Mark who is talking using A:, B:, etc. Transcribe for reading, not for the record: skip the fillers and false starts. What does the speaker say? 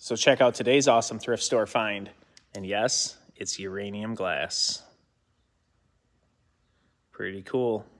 A: So check out today's awesome thrift store find. And yes, it's uranium glass. Pretty cool.